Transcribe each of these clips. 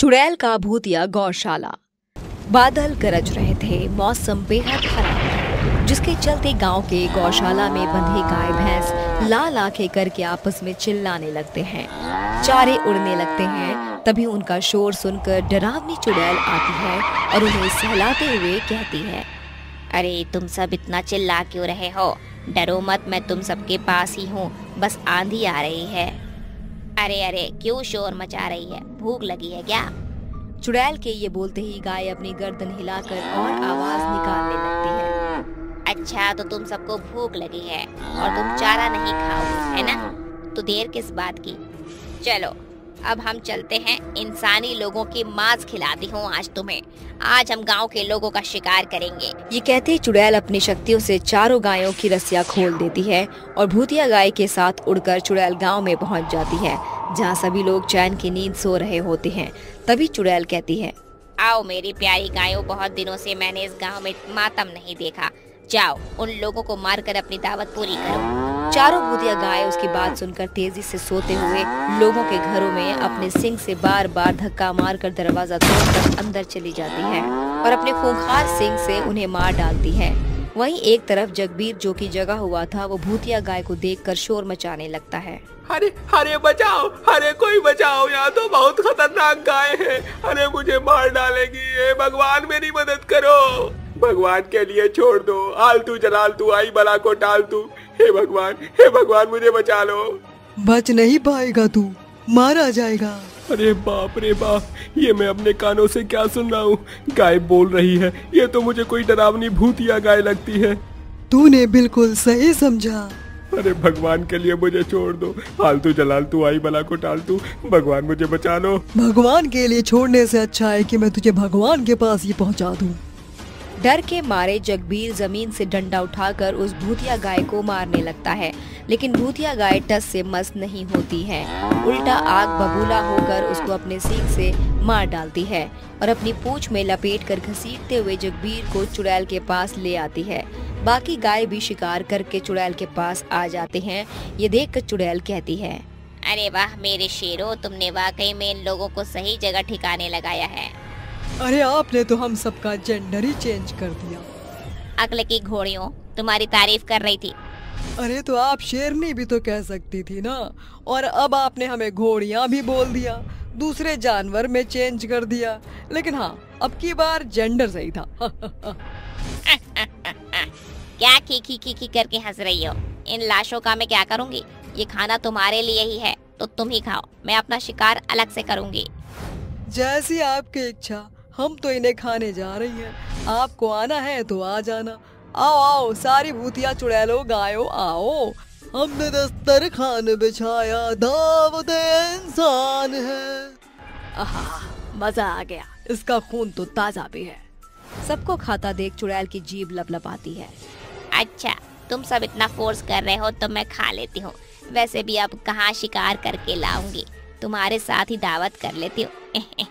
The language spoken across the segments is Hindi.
चुड़ैल का भूतिया गौशाला। बादल गरज रहे थे, मौसम बेहद खराब था, जिसके चलते गांव के गौशाला में बंधे गाय भैंस लाल आंखें करके आपस में चिल्लाने लगते हैं। चारे उड़ने लगते हैं। तभी उनका शोर सुनकर डरावनी चुड़ैल आती है और उन्हें सहलाते हुए कहती है, अरे तुम सब इतना चिल्ला क्यों रहे हो? डरो मत, मैं तुम सबके पास ही हूँ, बस आंधी आ रही है। अरे अरे क्यों शोर मचा रही है? भूख लगी है क्या? चुड़ैल के ये बोलते ही गाय अपनी गर्दन हिलाकर और आवाज निकालने लगती है। अच्छा, तो तुम सबको भूख लगी है और तुम चारा नहीं खाओगे, है ना? तो देर किस बात की? चलो अब हम चलते हैं, इंसानी लोगों की मांस खिलाती हूँ आज तुम्हें। आज हम गांव के लोगों का शिकार करेंगे। ये कहते चुड़ैल अपनी शक्तियों से चारों गायों की रस्सियां खोल देती है और भूतिया गाय के साथ उड़कर चुड़ैल गांव में पहुंच जाती है, जहां सभी लोग चैन की नींद सो रहे होते हैं। तभी चुड़ैल कहती है, आओ मेरी प्यारी गायों, बहुत दिनों से मैंने इस गांव में मातम नहीं देखा। जाओ उन लोगों को मारकर अपनी दावत पूरी करो। चारों भूतिया गाय उसकी बात सुनकर तेजी से सोते हुए लोगों के घरों में अपने सिंग से बार बार धक्का मारकर दरवाजा तोड़कर अंदर चली जाती है और अपने खूंखार सिंग से उन्हें मार डालती है। वहीं एक तरफ जगबीर, जो की जगह हुआ था, वो भूतिया गाय को देखकर शोर मचाने लगता है। अरे अरे बचाओ, अरे कोई बचाओ, यहाँ तो बहुत खतरनाक गाय है। अरे मुझे मार डालेगी, हे भगवान मेरी मदद करो। भगवान के लिए छोड़ दो, आलतू जलालतू आई बला को टाल तू। हे भगवान मुझे बचा लो। बच नहीं पाएगा, तू मारा जाएगा। अरे बाप रे बाप, ये मैं अपने कानों से क्या सुन रहा हूँ? गाय बोल रही है, ये तो मुझे कोई डरावनी भूतिया गाय लगती है। तूने बिल्कुल सही समझा। अरे भगवान के लिए मुझे छोड़ दो, आलतू जलालतू आई बला को टाल तू। भगवान मुझे बचा लो। भगवान के लिए छोड़ने से अच्छा है कि मैं तुझे भगवान के पास ही पहुँचा दूँ। डर के मारे जगबीर जमीन से डंडा उठाकर उस भूतिया गाय को मारने लगता है, लेकिन भूतिया गाय टस से मस नहीं होती है। उल्टा आग बबूला होकर उसको अपने सींग से मार डालती है और अपनी पूंछ में लपेटकर घसीटते हुए जगबीर को चुड़ैल के पास ले आती है। बाकी गाय भी शिकार करके चुड़ैल के पास आ जाते हैं। ये देखकर चुड़ैल कहती है, अरे वाह मेरे शेरों, तुमने वाकई में इन लोगों को सही जगह ठिकाने लगाया है। अरे आपने तो हम सबका जेंडर ही चेंज कर दिया। अक्ल की घोड़ियों, तुम्हारी तारीफ कर रही थी। अरे तो आप शेरनी भी तो कह सकती थी ना, और अब आपने हमें घोड़ियाँ भी बोल दिया, दूसरे जानवर में चेंज कर दिया। लेकिन हाँ, अब की बार जेंडर सही था। क्या खी करके हंस रही हो? इन लाशों का मैं क्या करूँगी? ये खाना तुम्हारे लिए ही है, तो तुम ही खाओ, मैं अपना शिकार अलग से करूँगी। जैसी आपकी इच्छा, हम तो इन्हें खाने जा रही हैं। आपको आना है तो आ जाना। आओ आओ सारी भूतिया चुड़ैलों गायों आओ, हमने दस्तरखान बिछाया, दावत इंसान है। आहा, मजा आ गया, इसका खून तो ताजा भी है। सबको खाता देख चुड़ैल की जीभ लपलपाती है। अच्छा, तुम सब इतना फोर्स कर रहे हो तो मैं खा लेती हूँ। वैसे भी अब कहाँ शिकार करके लाऊंगी, तुम्हारे साथ ही दावत कर लेती हूँ।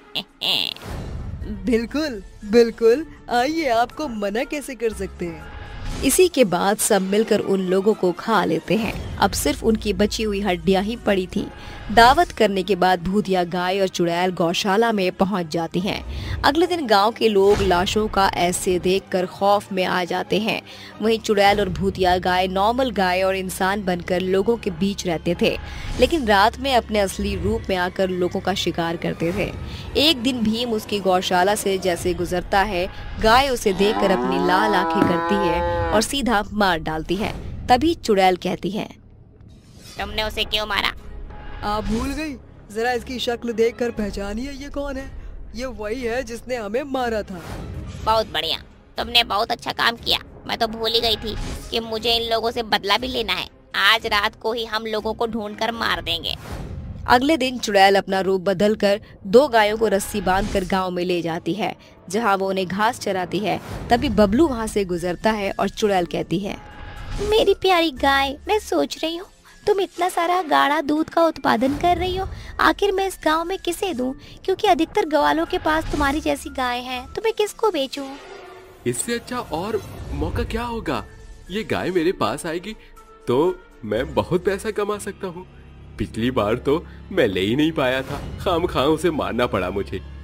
बिल्कुल बिल्कुल, आइए, आपको मना कैसे कर सकते हैं। इसी के बाद सब मिलकर उन लोगों को खा लेते हैं। अब सिर्फ उनकी बची हुई हड्डियां ही पड़ी थी। दावत करने के बाद भूतिया गाय और चुड़ैल गौशाला में पहुंच जाती हैं। अगले दिन गांव के लोग लाशों का ऐसे देखकर खौफ में आ जाते हैं। वहीं चुड़ैल और भूतिया गाय नॉर्मल गाय और इंसान बनकर लोगों के बीच रहते थे, लेकिन रात में अपने असली रूप में आकर लोगों का शिकार करते थे। एक दिन भीम उसकी गौशाला से जैसे गुजरता है, गाय उसे देखकर अपनी लाल आंखें करती है और सीधा मार डालती है। तभी चुड़ैल कहती है, तुमने उसे क्यों मारा? आप भूल गई? जरा इसकी शक्ल देखकर पहचानिए, ये कौन है? ये वही है जिसने हमें मारा था। बहुत बढ़िया, तुमने बहुत अच्छा काम किया। मैं तो भूल ही गई थी कि मुझे इन लोगों से बदला भी लेना है। आज रात को ही हम लोगों को ढूंढकर मार देंगे। अगले दिन चुड़ैल अपना रूप बदलकर 2 गायों को रस्सी बांधकर गांव में ले जाती है, जहां वो उन्हें घास चराती है। तभी बबलू वहां से गुजरता है और चुड़ैल कहती है, मेरी प्यारी गाय, मैं सोच रही हूँ तुम इतना सारा गाढ़ा दूध का उत्पादन कर रही हो, आखिर मैं इस गांव में किसे दूं? क्योंकि अधिकतर ग्वालों के पास तुम्हारी जैसी गाय है, तो मैं किसको बेचूं? इससे अच्छा और मौका क्या होगा? ये गाय मेरे पास आएगी तो मैं बहुत पैसा कमा सकता हूँ। पिछली बार तो मैं ले ही नहीं पाया था, खामखा उसे मारना पड़ा मुझे।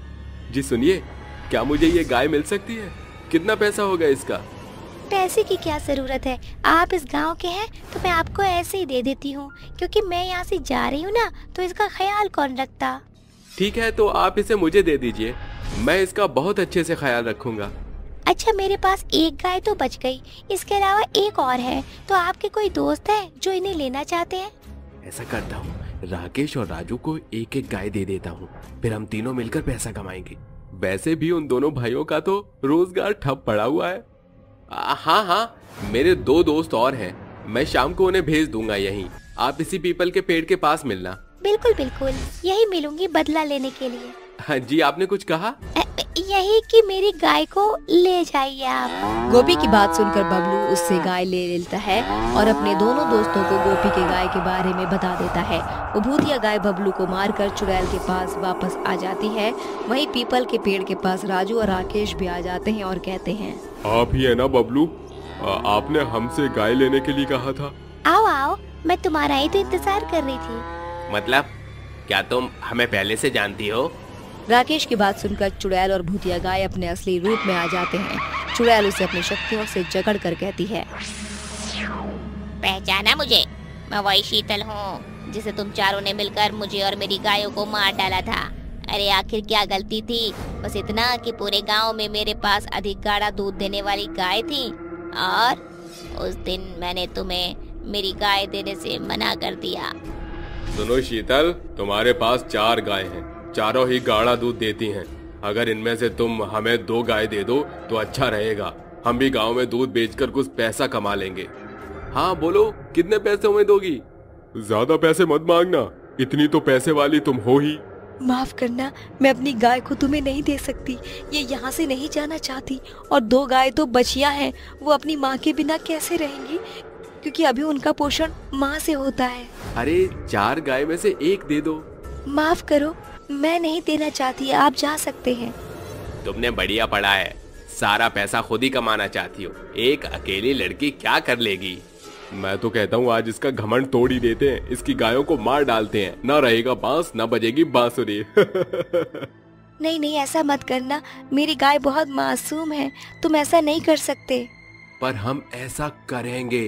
जी सुनिए, क्या मुझे ये गाय मिल सकती है? कितना पैसा होगा इसका? पैसे की क्या जरूरत है, आप इस गांव के हैं तो मैं आपको ऐसे ही दे देती हूँ, क्योंकि मैं यहाँ से जा रही हूँ ना, तो इसका ख्याल कौन रखता। ठीक है, तो आप इसे मुझे दे दीजिए, मैं इसका बहुत अच्छे से ख्याल रखूंगा। अच्छा, मेरे पास एक गाय तो बच गई, इसके अलावा एक और है, तो आपके कोई दोस्त है जो इन्हें लेना चाहते हैं? ऐसा करता हूँ, राकेश और राजू को एक एक गाय दे देता हूँ, फिर हम तीनों मिलकर पैसा कमाएंगे। वैसे भी उन दोनों भाइयों का तो रोजगार ठप पड़ा हुआ है। हाँ हाँ, मेरे 2 दोस्त और हैं, मैं शाम को उन्हें भेज दूंगा यहीं। आप इसी पीपल के पेड़ के पास मिलना। बिल्कुल बिल्कुल, यही मिलूंगी बदला लेने के लिए। हाँ जी, आपने कुछ कहा? यही कि मेरी गाय को ले जाइए आप। गोपी की बात सुनकर बबलू उससे गाय ले लेता है और अपने दोनों दोस्तों को गोपी के गाय के बारे में बता देता है। वो भूतिया गाय बबलू को मारकर चुड़ैल के पास वापस आ जाती है। वहीं पीपल के पेड़ के पास राजू और राकेश भी आ जाते हैं और कहते हैं, आप ही है ना बबलू? आपने हमसे गाय लेने के लिए कहा था। आओ आओ, मैं तुम्हारा ही तो इंतजार कर रही थी। मतलब क्या तुम हमें पहले से जानती हो? राकेश की बात सुनकर चुड़ैल और भूतिया गाय अपने असली रूप में आ जाते हैं। चुड़ैल उसे अपनी शक्तियों से जकड़ कर कहती है, पहचाना मुझे? मैं वही शीतल हूँ जिसे तुम चारों ने मिलकर मुझे और मेरी गायों को मार डाला था। अरे आखिर क्या गलती थी? बस इतना कि पूरे गांव में मेरे पास अधिक गाढ़ा दूध देने वाली गाय थी, और उस दिन मैंने तुम्हें मेरी गाय देने से मना कर दिया। सुनो शीतल, तुम्हारे पास 4 गाय हैं, चारों ही गाढ़ा दूध देती हैं। अगर इनमें से तुम हमें 2 गाय दे दो तो अच्छा रहेगा, हम भी गांव में दूध बेचकर कुछ पैसा कमा लेंगे। हाँ बोलो, कितने पैसे हमें दोगी? ज्यादा पैसे मत मांगना, इतनी तो पैसे वाली तुम हो ही। माफ करना, मैं अपनी गाय को तुम्हें नहीं दे सकती। ये यहाँ से नहीं जाना चाहती, और 2 गाय तो बचिया हैं, वो अपनी माँ के बिना कैसे रहेंगी, क्योंकि अभी उनका पोषण माँ से होता है। अरे 4 गाय में से 1 दे दो। माफ करो, मैं नहीं देना चाहती, आप जा सकते हैं। तुमने बढ़िया पढ़ा है, सारा पैसा खुद ही कमाना चाहती हो, एक अकेली लड़की क्या कर लेगी? मैं तो कहता हूँ आज इसका घमंड तोड़ ही देते हैं, इसकी गायों को मार डालते हैं, ना रहेगा बांस ना बजेगी बांसुरी। नहीं नहीं, ऐसा मत करना, मेरी गाय बहुत मासूम है, तुम ऐसा नहीं कर सकते। पर हम ऐसा करेंगे।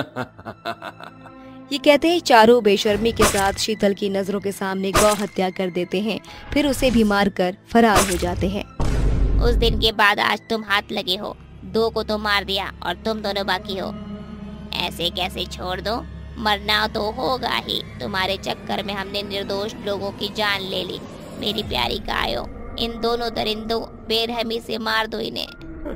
ये कहते ही चारों बेशर्मी के साथ शीतल की नजरों के सामने गौ हत्या कर देते हैं, फिर उसे भी मारकर फरार हो जाते हैं। उस दिन के बाद आज तुम हाथ लगे हो, 2 को तो मार दिया और तुम दोनों बाकी हो। ऐसे कैसे छोड़ दो? मरना तो होगा ही। तुम्हारे चक्कर में हमने निर्दोष लोगों की जान ले ली। मेरी प्यारी गायों, इन दोनों दरिंदों बेरहमी से मार दो इन्हें।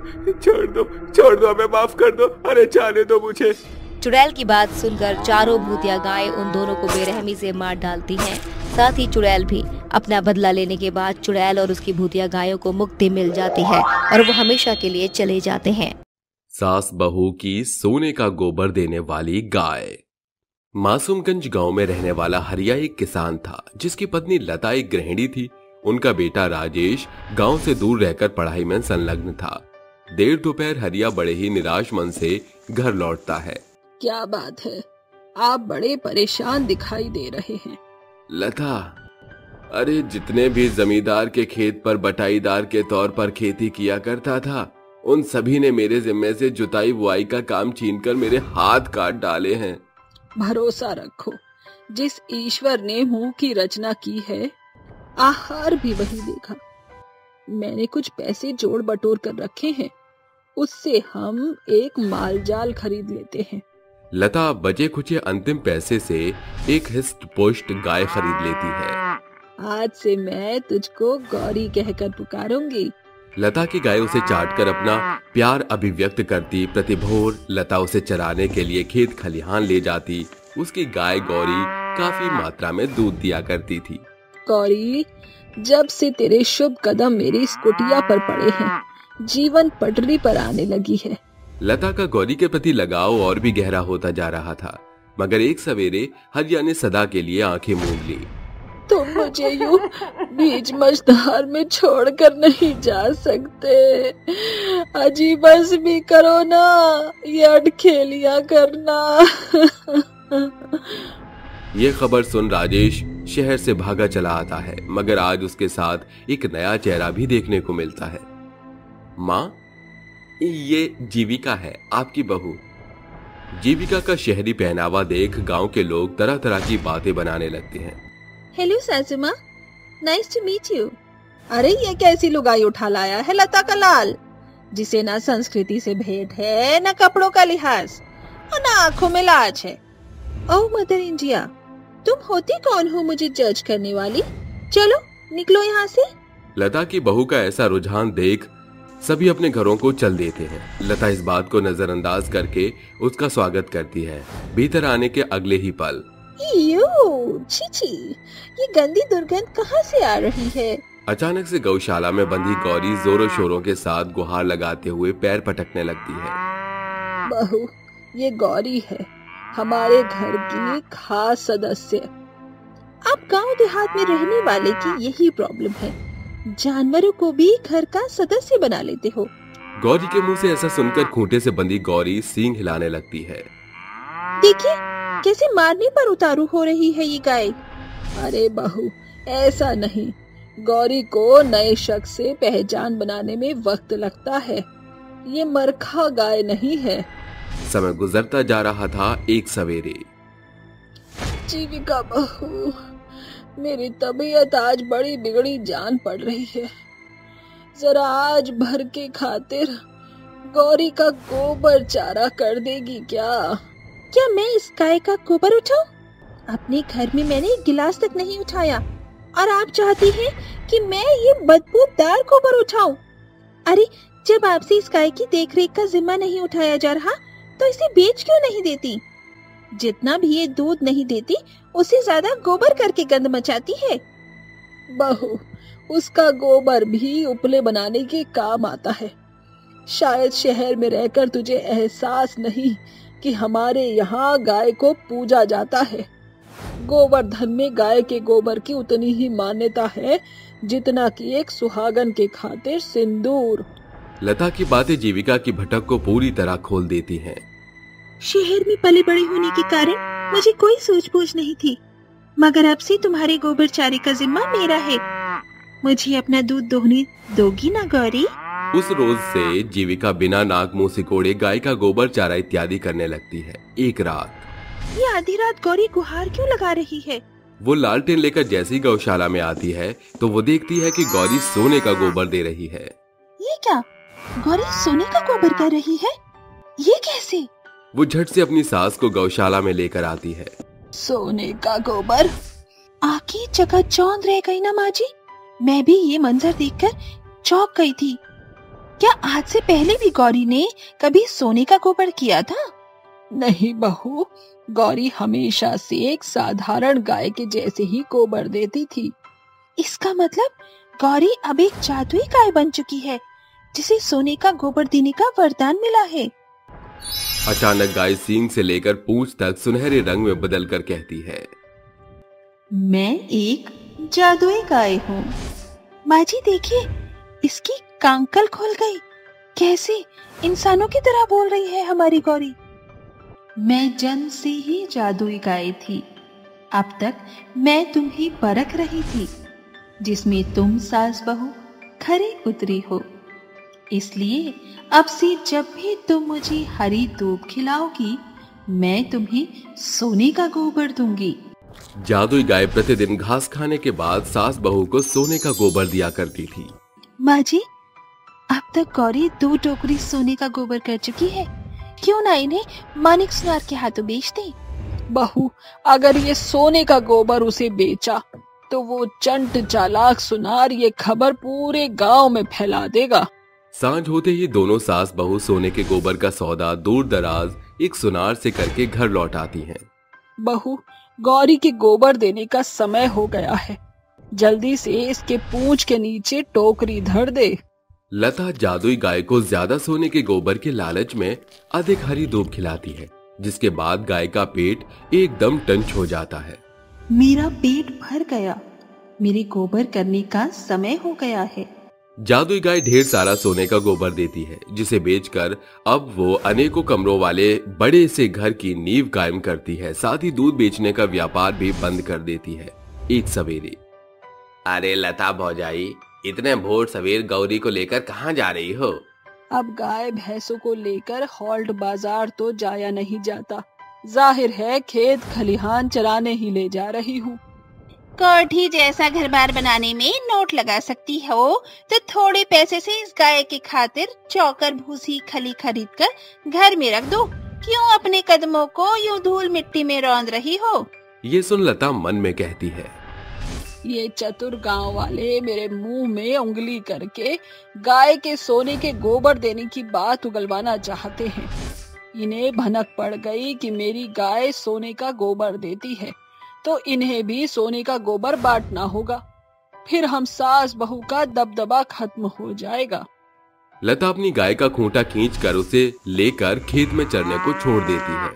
छोड़ दो, हमें माफ कर दो, अरे जाने दो मुझे। चुड़ैल की बात सुनकर चारों भूतिया गाय उन दोनों को बेरहमी से मार डालती हैं। साथ ही चुड़ैल भी अपना बदला लेने के बाद चुड़ैल और उसकी भूतिया गायों को मुक्ति मिल जाती है और वो हमेशा के लिए चले जाते हैं। सास बहू की सोने का गोबर देने वाली गाय। मासूमगंज गांव में रहने वाला हरिया एक किसान था, जिसकी पत्नी लता एक गृहिणी थी। उनका बेटा राजेश गांव से दूर रहकर पढ़ाई में संलग्न था। देर दोपहर हरिया बड़े ही निराश मन से घर लौटता है। क्या बात है, आप बड़े परेशान दिखाई दे रहे हैं। लता, अरे जितने भी जमींदार के खेत पर बटाईदार के तौर पर खेती किया करता था, उन सभी ने मेरे जिम्मे से जुताई बुआई का काम छीनकर मेरे हाथ काट डाले हैं। भरोसा रखो, जिस ईश्वर ने मुंह की रचना की है, आहार भी वही देगा। मैंने कुछ पैसे जोड़ बटोर कर रखे हैं, उससे हम एक मालजाल खरीद लेते हैं। लता बचे खुचे अंतिम पैसे से एक हिस्ट पुष्ट गाय खरीद लेती है। आज से मैं तुझको गौरी कहकर पुकारूंगी। लता की गाय उसे चाटकर अपना प्यार अभिव्यक्त करती। प्रतिभोर लता उसे चराने के लिए खेत खलिहान ले जाती। उसकी गाय गौरी काफी मात्रा में दूध दिया करती थी। गौरी, जब से तेरे शुभ कदम मेरी इस कुटिया पर पड़े हैं, जीवन पटरी पर आने लगी है। लता का गौरी के प्रति लगाव और भी गहरा होता जा रहा था, मगर एक सवेरे हरिया ने सदा के लिए आंखें मूंद ली। तुम मुझे यूं बीच मझधार में छोड़कर नहीं जा सकते। अजी बस भी करो ना, ये अटखेलियां करना। ये खबर सुन राजेश शहर से भागा चला आता है, मगर आज उसके साथ एक नया चेहरा भी देखने को मिलता है। माँ, ये जीविका है, आपकी बहू। जीविका का शहरी पहनावा देख गांव के लोग तरह तरह की बातें बनाने लगते हैं। हेलो सासू माँ, नाइस टू मीट यू। अरे ये कैसी लुगाई उठा लाया है लता का लाल, जिसे ना संस्कृति से भेंट है, ना कपड़ों का लिहाज और ना आंखों में लाज है। ओह मदर इंडिया, तुम होती कौन हो मुझे जज करने वाली? चलो निकलो यहाँ से। लता की बहू का ऐसा रुझान देख सभी अपने घरों को चल देते हैं। लता इस बात को नजरअंदाज करके उसका स्वागत करती है। भीतर आने के अगले ही पल, छी छी, ये गंदी दुर्गंध कहाँ से आ रही है? अचानक से गौशाला में बंधी गौरी जोरों शोरों के साथ गुहार लगाते हुए पैर पटकने लगती है। बहू, ये गौरी है, हमारे घर की खास सदस्य। आप गांव देहात में रहने वाले की यही प्रॉब्लम है, जानवरों को भी घर का सदस्य बना लेते हो। गौरी के मुंह से ऐसा सुनकर खूंटे से बंधी गौरी सींग हिलाने लगती है। देखिए कैसे मारने पर उतारू हो रही है ये गाय। अरे बहू, ऐसा नहीं, गौरी को नए शख्स से पहचान बनाने में वक्त लगता है। ये मरखा गाय नहीं है। समय गुजरता जा रहा था। एक सवेरे, जीविका बहू, मेरी तबीयत आज बड़ी बिगड़ी जान पड़ रही है। जरा आज भर के खातिर गौरी का गोबर चारा कर देगी क्या? क्या मैं इस गाय का गोबर उठाऊं? अपने घर में मैंने एक गिलास तक नहीं उठाया और आप चाहती हैं कि मैं ये बदबूदार गोबर उठाऊं? अरे जब आपसे इस गाय की देखरेख का जिम्मा नहीं उठाया जा रहा तो इसे बेच क्यों नहीं देती? जितना भी ये दूध नहीं देती उससे ज्यादा गोबर करके गंद मचाती है। बहू, उसका गोबर भी उपले बनाने के काम आता है। शायद शहर में रहकर तुझे एहसास नहीं कि हमारे यहाँ गाय को पूजा जाता है। गोवर्धन में गाय के गोबर की उतनी ही मान्यता है जितना कि एक सुहागन के खातिर सिंदूर। लता की बातें जीविका की भटक को पूरी तरह खोल देती हैं। शहर में पले बड़े होने के कारण मुझे कोई सूझबूझ नहीं थी, मगर अब से तुम्हारे गोबर चारे का जिम्मा मेरा है। मुझे अपना दूध दोहने दोगी ना गौरी? उस रोज से जीविका बिना नाक मुंह सिकोड़े गाय का गोबर चारा इत्यादि करने लगती है। एक रात, ये आधी रात गौरी गुहार क्यों लगा रही है? वो लालटेन लेकर जैसे ही गौशाला में आती है तो वो देखती है कि गौरी सोने का गोबर दे रही है। ये क्या? गौरी सोने का गोबर कर रही है? ये कैसे? वो झट से अपनी सास को गौशाला में लेकर आती है। सोने का गोबर? आंखें चकाचौंध रह गई ना माँ जी। मैं भी ये मंजर देखकर चौंक गई थी। क्या आज से पहले भी गौरी ने कभी सोने का गोबर किया था? नहीं बहू, गौरी हमेशा से एक साधारण गाय के जैसे ही गोबर देती थी। इसका मतलब गौरी अब एक जादुई गाय बन चुकी है जिसे सोने का गोबर देने का वरदान मिला है। अचानक गाय सींग से लेकर पूंछ तक सुनहरे रंग में बदलकर कहती है, मैं एक जादुई गाय हूँ। माँ जी देखिए, इसकी कांकल खुल गई। कैसे इंसानों की तरह बोल रही है हमारी गौरी। मैं जन्म से ही जादुई गाय थी। अब तक मैं तुम्हें परख रही थी, जिसमें तुम सास बहू खरी उतरी हो। इसलिए अब से जब भी तुम मुझे हरी दूब खिलाओगी, मैं तुम्हें सोने का गोबर दूंगी। जादुई गाय प्रतिदिन घास खाने के बाद सास बहू को सोने का गोबर दिया करती थी। माँ जी, अब तक गौरी 2 टोकरी सोने का गोबर कर चुकी है। क्यों ना इन्हें मानिक सुनार के हाथों बेच दे? बहू, अगर ये सोने का गोबर उसे बेचा तो वो चंट चालाक सुनार ये खबर पूरे गांव में फैला देगा। सांझ होते ही दोनों सास बहू सोने के गोबर का सौदा दूर दराज एक सुनार से करके घर लौट आती हैं। बहू, गौरी के गोबर देने का समय हो गया है। जल्दी से इसके पूंछ के नीचे टोकरी धर दे। लता जादुई गाय को ज्यादा सोने के गोबर के लालच में अधिक हरी दूब खिलाती है, जिसके बाद गाय का पेट एकदम टंच हो जाता है। मेरा पेट भर गया, मेरे गोबर करने का समय हो गया है। जादुई गाय ढेर सारा सोने का गोबर देती है, जिसे बेचकर अब वो अनेकों कमरों वाले बड़े से घर की नींव कायम करती है। साथ ही दूध बेचने का व्यापार भी बंद कर देती है। एक सवेरे। अरे लता भौजाई, इतने भोर सवेर गौरी को लेकर कहाँ जा रही हो? अब गाय भैंसों को लेकर हॉल्ट बाजार तो जाया नहीं जाता, जाहिर है खेत खलिहान चराने ही ले जा रही हूँ। कोठी जैसा घर बार बनाने में नोट लगा सकती हो तो थोड़े पैसे से इस गाय की खातिर चौकर भूसी खली खरीद कर घर में रख दो। क्यों अपने कदमों को यूं धूल मिट्टी में रौंद रही हो? ये सुन लता मन में कहती है, ये चतुर गांव वाले मेरे मुंह में उंगली करके गाय के सोने के गोबर देने की बात उगलवाना चाहते हैं। इन्हें भनक पड़ गई कि मेरी गाय सोने का गोबर देती है तो इन्हें भी सोने का गोबर बांटना होगा, फिर हम सास बहू का दबदबा खत्म हो जाएगा। लता अपनी गाय का खूंटा खींचकर उसे लेकर खेत में चरने को छोड़ देती है।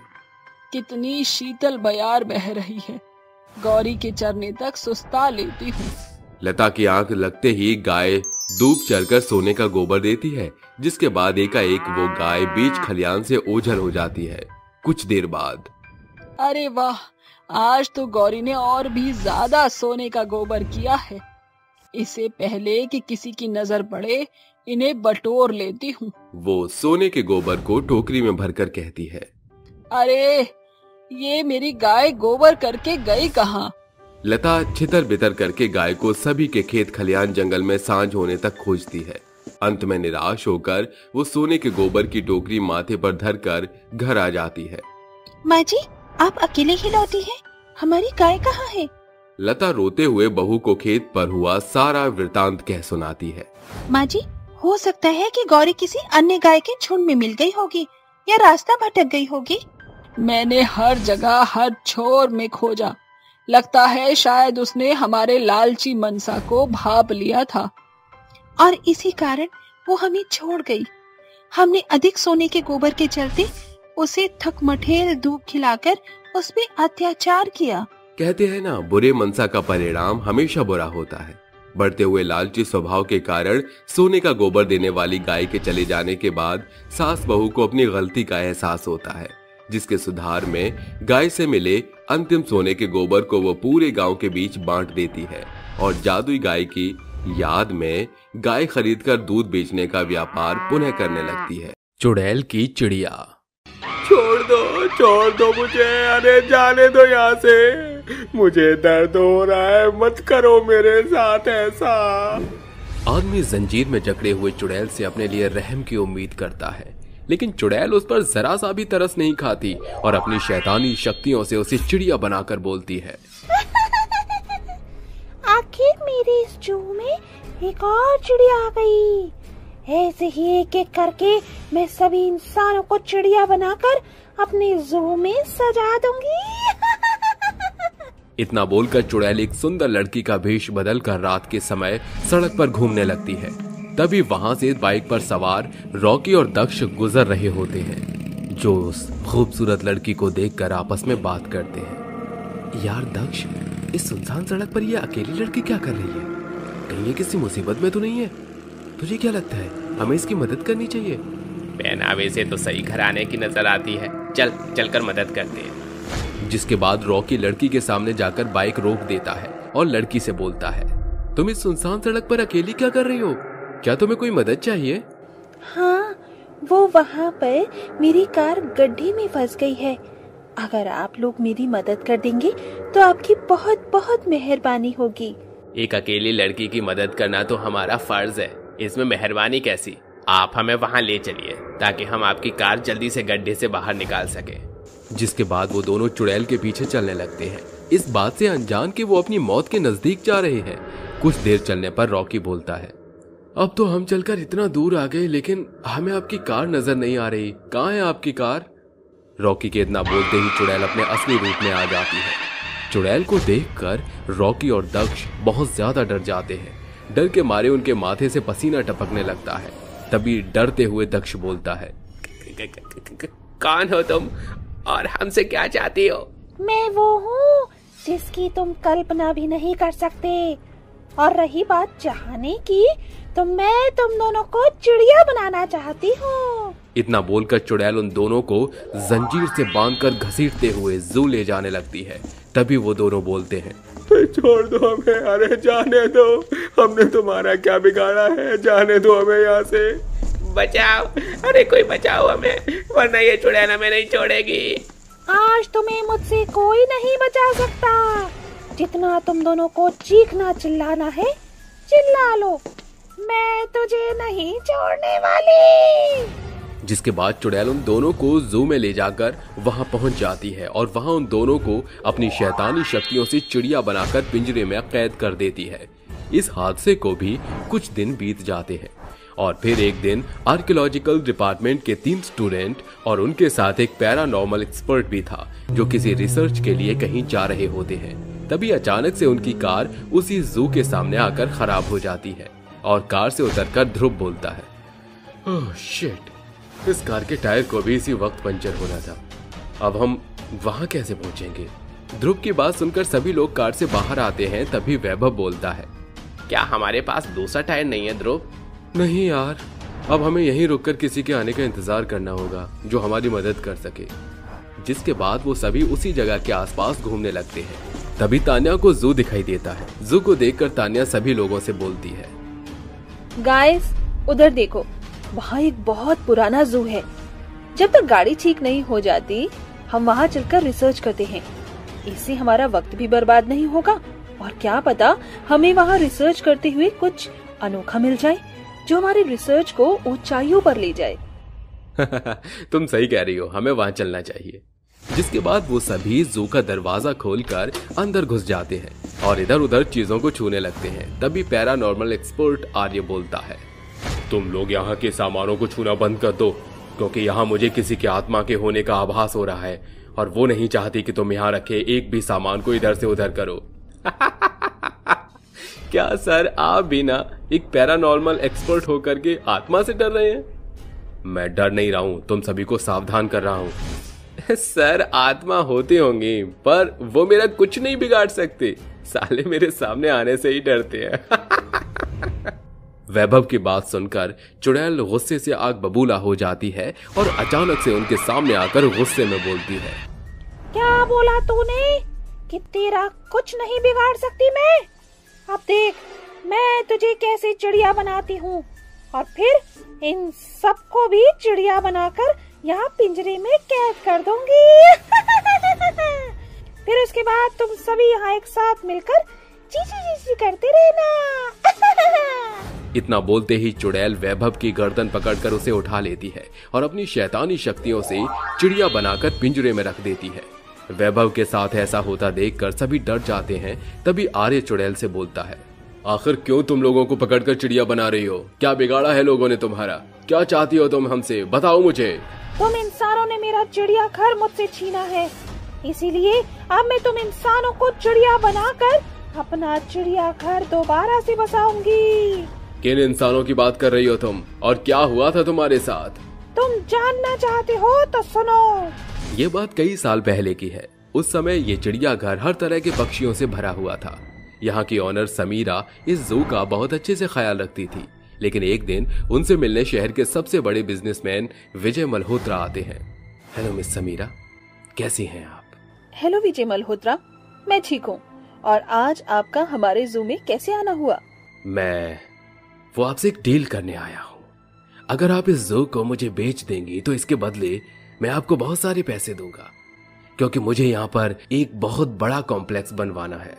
कितनी शीतल बयार बह रही है, गौरी के चरने तक सुस्ता लेती हूँ। लता की आंख लगते ही गाय दूब चरकर सोने का गोबर देती है, जिसके बाद एकाएक वो गाय बीच खलियान से ओझल हो जाती है। कुछ देर बाद, अरे वाह, आज तो गौरी ने और भी ज्यादा सोने का गोबर किया है। इससे पहले कि किसी की नजर पड़े इन्हें बटोर लेती हूँ। वो सोने के गोबर को टोकरी में भरकर कहती है, अरे ये मेरी गाय गोबर करके गई कहाँ? लता छितर बितर करके गाय को सभी के खेत खलियान जंगल में सांझ होने तक खोजती है। अंत में निराश होकर वो सोने के गोबर की टोकरी माथे पर धरकर घर आ जाती है। माँ जी, आप अकेले ही लौटी हैं? हमारी गाय कहाँ है? लता रोते हुए बहू को खेत पर हुआ सारा वृतांत कह सुनाती है। माँ जी, हो सकता है कि गौरी किसी अन्य गाय के झुंड में मिल गई होगी या रास्ता भटक गई होगी। मैंने हर जगह हर छोर में खोजा, लगता है शायद उसने हमारे लालची मनसा को भाप लिया था और इसी कारण वो हमें छोड़ गई। हमने अधिक सोने के गोबर के चलते उसे थकमठेल धूप खिलाकर उस पे अत्याचार किया। कहते हैं ना, बुरे मनसा का परिणाम हमेशा बुरा होता है। बढ़ते हुए लालची स्वभाव के कारण सोने का गोबर देने वाली गाय के चले जाने के बाद सास बहू को अपनी गलती का एहसास होता है, जिसके सुधार में गाय से मिले अंतिम सोने के गोबर को वो पूरे गांव के बीच बांट देती है और जादुई गाय की याद में गाय खरीदकर दूध बेचने का व्यापार पुनः करने लगती है। चुड़ैल की चिड़िया। छोड़ दो मुझे, अरे जाने दो यहाँ से, मुझे दर्द हो रहा है, मत करो मेरे साथ ऐसा। आदमी जंजीर में जकड़े हुए चुड़ैल से अपने लिए रहम की उम्मीद करता है, लेकिन चुड़ैल उस पर जरा सा भी तरस नहीं खाती और अपनी शैतानी शक्तियों से उसे चिड़िया बनाकर बोलती है, आखिर मेरे इस जू में एक और चिड़िया आ गई। ऐसे ही एक एक करके मैं सभी इंसानों को चिड़िया बनाकर अपने जू में सजा दूंगी। इतना बोलकर चुड़ैल एक सुंदर लड़की का भेष बदलकर रात के समय सड़क पर घूमने लगती है। तभी वहां से बाइक पर सवार रॉकी और दक्ष गुजर रहे होते हैं, जो उस खूबसूरत लड़की को देखकर आपस में बात करते हैं। यार दक्ष, इस सुनसान सड़क पर ये अकेली लड़की क्या कर रही है? कहीं ये किसी मुसीबत में तो नहीं है? तुझे क्या लगता है, हमें इसकी मदद करनी चाहिए? पहनावे से तो सही घराने की नजर आती है, चल कर मदद करते हैं। जिसके बाद रॉकी लड़की के सामने जाकर बाइक रोक देता है और लड़की से बोलता है, तुम इस सुनसान सड़क पर अकेली क्या कर रही हो? क्या तुम्हें कोई मदद चाहिए? हाँ, वो वहाँ पर मेरी कार गड्ढे में फंस गई है। अगर आप लोग मेरी मदद कर देंगे तो आपकी बहुत बहुत मेहरबानी होगी। एक अकेली लड़की की मदद करना तो हमारा फर्ज है, इसमें मेहरबानी कैसी? आप हमें वहाँ ले चलिए ताकि हम आपकी कार जल्दी से गड्ढे से बाहर निकाल सके। जिसके बाद वो दोनों चुड़ैल के पीछे चलने लगते हैं, इस बात से अनजान कि वो अपनी मौत के नजदीक जा रहे हैं। कुछ देर चलने पर रॉकी बोलता है, अब तो हम चलकर इतना दूर आ गए, लेकिन हमें आपकी कार नजर नहीं आ रही। कहाँ है आपकी कार? रॉकी के इतना बोलते ही चुड़ैल अपने असली रूप में आ जाती है। चुड़ैल को देखकर रॉकी और दक्ष बहुत ज्यादा डर जाते हैं। डर के मारे उनके माथे से पसीना टपकने लगता है। तभी डरते हुए दक्ष बोलता है, कौन हो तुम और हमसे क्या चाहती हो? मैं वो हूँ जिसकी तुम कल्पना भी नहीं कर सकते। और रही बात चाहने की, तो मैं तुम दोनों को चिड़िया बनाना चाहती हूँ। इतना बोलकर चुड़ैल उन दोनों को जंजीर से बांधकर घसीटते हुए जू ले जाने लगती है। तभी वो दोनों बोलते हैं, अरे छोड़ दो हमें, अरे जाने दो, हमने तुम्हारा क्या बिगाड़ा है, जाने दो हमें यहाँ से। बचाओ, अरे कोई बचाओ हमें, वरना ये चुड़ैल हमें नहीं छोड़ेगी। आज तुम्हें मुझसे कोई नहीं बचा सकता। जितना तुम दोनों को चीखना चिल्लाना है चिल्ला लो, मैं तुझे नहीं छोड़ने वाली। जिसके बाद चुड़ैल उन दोनों को जू में ले जाकर वहां पहुंच जाती है और वहां उन दोनों को अपनी शैतानी शक्तियों से चिड़िया बनाकर पिंजरे में कैद कर देती है। इस हादसे को भी कुछ दिन बीत जाते हैं और फिर एक दिन आर्कियोलॉजिकल डिपार्टमेंट के 3 स्टूडेंट और उनके साथ एक पैरानॉर्मल एक्सपर्ट भी था जो किसी रिसर्च के लिए कहीं जा रहे होते हैं। तभी अचानक से उनकी कार उसी जू के सामने आकर खराब हो जाती है और कार से उतरकर ध्रुव बोलता है, ओह शिट, इस कार के टायर को भी इसी वक्त पंचर होना था। अब हम वहां कैसे पहुंचेंगे? ध्रुव की बात सुनकर सभी लोग कार से बाहर आते हैं। तभी वैभव बोलता है, क्या हमारे पास दूसरा टायर नहीं है ध्रुव? नहीं यार, अब हमें यहीं रुककर किसी के आने का इंतजार करना होगा जो हमारी मदद कर सके। जिसके बाद वो सभी उसी जगह के आसपास घूमने लगते हैं। तभी तान्या को जू दिखाई देता है। जू को देखकर तान्या सभी लोगों से बोलती है, गाइस उधर देखो, वहाँ एक बहुत पुराना जू है। जब तक गाड़ी ठीक नहीं हो जाती हम वहाँ चलकर रिसर्च करते हैं। इससे हमारा वक्त भी बर्बाद नहीं होगा और क्या पता हमें वहाँ रिसर्च करते हुए कुछ अनोखा मिल जाए जो हमारे रिसर्च को ऊंचाइयों पर ले जाए। तुम सही कह रही हो, हमें वहाँ चलना चाहिए। जिसके बाद वो सभी जू का दरवाजा खोलकर अंदर घुस जाते हैं और इधर उधर चीजों को छूने लगते हैं। तभी पैरानॉर्मल एक्सपर्ट आर्य बोलता है, तुम लोग यहाँ के सामानों को छूना बंद कर दो, क्योंकि यहाँ मुझे किसी के आत्मा के होने का आभास हो रहा है और वो नहीं चाहती कि तुम यहाँ रखे एक भी सामान को इधर से उधर करो। क्या सर आप भी ना एक पैरानॉर्मल एक्सपर्ट होकर के आत्मा से डर रहे हैं? मैं डर नहीं रहा हूँ, तुम सभी को सावधान कर रहा हूँ। सर आत्मा होते होंगे पर वो मेरा कुछ नहीं बिगाड़ सकते, साले मेरे सामने आने से ही डरते हैं। वैभव की बात सुनकर चुड़ैल गुस्से से आग बबूला हो जाती है और अचानक से उनके सामने आकर गुस्से में बोलती है, क्या बोला तूने कि तेरा कुछ नहीं बिगाड़ सकती मैं? अब देख मैं तुझे कैसे चिड़िया बनाती हूँ और फिर इन सबको भी चिड़िया बनाकर यहाँ पिंजरे में कैद कर दूंगी। फिर उसके बाद तुम सभी यहाँ एक साथ मिलकर चीची करते रहना। इतना बोलते ही चुड़ैल वैभव की गर्दन पकड़कर उसे उठा लेती है और अपनी शैतानी शक्तियों से चिड़िया बनाकर पिंजरे में रख देती है। वैभव के साथ ऐसा होता देखकर सभी डर जाते हैं। तभी आर्य चुड़ैल से बोलता है, आखिर क्यों तुम लोगों को पकड़कर चिड़िया बना रही हो? क्या बिगाड़ा है लोगों ने तुम्हारा? क्या चाहती हो तुम हमसे, बताओ मुझे। तुम इंसानों ने मेरा चिड़िया घर मुझसे छीना है, इसीलिए अब मैं तुम इंसानों को चिड़िया बनाकर अपना चिड़िया घर दोबारा से बसाऊंगी। किन इंसानों की बात कर रही हो तुम और क्या हुआ था तुम्हारे साथ? तुम जानना चाहते हो तो सुनो। ये बात कई साल पहले की है। उस समय ये चिड़िया घर हर तरह के पक्षियों से भरा हुआ था। यहाँ की ऑनर समीरा इस जू का बहुत अच्छे से ख्याल रखती थी। लेकिन एक दिन उनसे मिलने शहर के सबसे बड़े बिजनेसमैन विजय मल्होत्रा आते हैं। हेलो मिस समीरा, कैसी हैं आप? हेलो विजय मल्होत्रा, मैं ठीक हूँ। और आज आपका हमारे जू में कैसे आना हुआ? मैं वो आपसे एक डील करने आया हूँ। अगर आप इस जू को मुझे बेच देंगी तो इसके बदले मैं आपको बहुत सारे पैसे दूंगा, क्योंकि मुझे यहाँ पर एक बहुत बड़ा कॉम्प्लेक्स बनवाना है।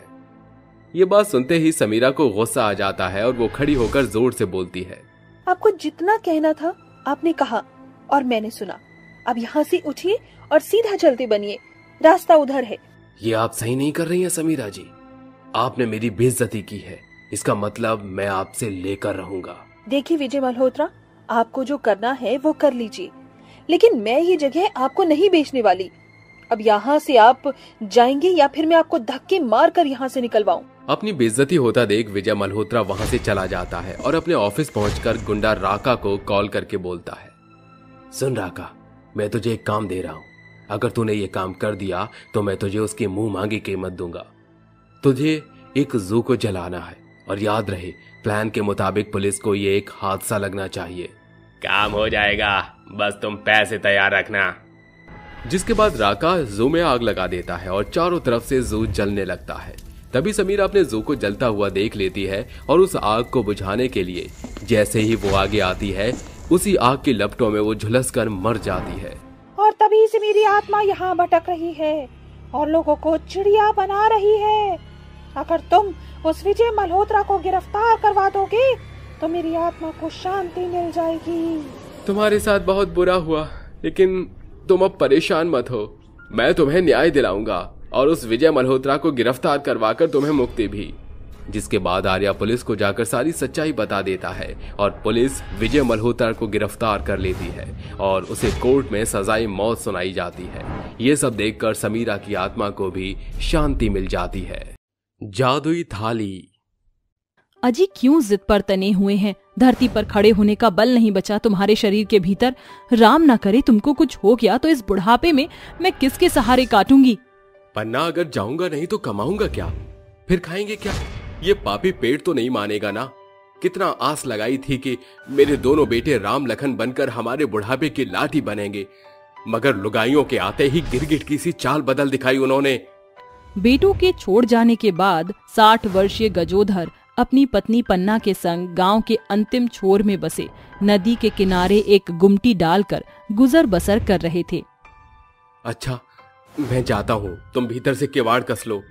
ये बात सुनते ही समीरा को गुस्सा आ जाता है और वो खड़ी होकर जोर से बोलती है, आपको जितना कहना था आपने कहा और मैंने सुना। अब यहाँ से उठिए और सीधा चलते बनिए, रास्ता उधर है। ये आप सही नहीं कर रही हैं समीरा जी। आपने मेरी बेइज्जती की है, इसका मतलब मैं आपसे लेकर रहूंगा। देखिए विजय मल्होत्रा, आपको जो करना है वो कर लीजिए, लेकिन मैं ये जगह आपको नहीं बेचने वाली। अब यहाँ से आप जाएंगे या फिर मैं आपको धक्के मार कर यहाँ से निकलवाऊं। अपनी बेइज्जती होता देख विजय मल्होत्रा वहाँ से चला जाता है और अपने ऑफिस पहुंचकर गुंडा राका को कॉल करके बोलता है, सुन राका, मैं तुझे एक काम दे रहा हूँ। अगर तूने ये काम कर दिया तो मैं तुझे उसकी मुंह मांगी कीमत दूंगा। तुझे एक जू को जलाना है और याद रहे प्लान के मुताबिक पुलिस को ये एक हादसा लगना चाहिए। काम हो जाएगा, बस तुम पैसे तैयार रखना। जिसके बाद राका जू में आग लगा देता है और चारों तरफ से जू जलने लगता है। तभी समीरा अपने जू को जलता हुआ देख लेती है और उस आग को बुझाने के लिए जैसे ही वो आगे आती है उसी आग की लपटों में वो झुलस कर मर जाती है। और तभी से मेरी आत्मा यहाँ भटक रही है और लोगों को चिड़िया बना रही है। अगर तुम उस विजय मल्होत्रा को गिरफ्तार करवा दोगे तो मेरी आत्मा को शांति मिल जाएगी। तुम्हारे साथ बहुत बुरा हुआ, लेकिन तुम अब परेशान मत हो। मैं तुम्हें न्याय दिलाऊंगा और उस विजय मल्होत्रा को गिरफ्तार करवाकर तुम्हें मुक्ति भी। जिसके बाद आर्या पुलिस को जाकर सारी सच्चाई बता देता है और पुलिस विजय मल्होत्रा को गिरफ्तार कर लेती है और उसे कोर्ट में सजाए मौत सुनाई जाती है। ये सब देखकर समीरा की आत्मा को भी शांति मिल जाती है। जादुई थाली। अजी क्यों जिद पर तने हुए हैं? धरती पर खड़े होने का बल नहीं बचा तुम्हारे शरीर के भीतर। राम ना करे तुमको कुछ हो गया तो इस बुढ़ापे में मैं किसके सहारे काटूंगी? पन्ना, अगर जाऊंगा नहीं तो कमाऊंगा क्या? फिर खाएंगे क्या? ये पापी पेट तो नहीं मानेगा ना। कितना आस लगाई थी कि मेरे दोनों बेटे राम लखन बनकर हमारे बुढ़ापे की लाठी बनेंगे, मगर लुगाइयों के आते ही गिरगिट की सी चाल बदल दिखाई उन्होंने। बेटों के छोड़ जाने के बाद 60 वर्षीय गजोधर अपनी पत्नी पन्ना के संग गांव के अंतिम छोर में बसे नदी के किनारे एक गुमटी डालकर गुजर बसर कर रहे थे। अच्छा, मैं जाता हूँ, तुम भीतर से किवाड़ कस लो।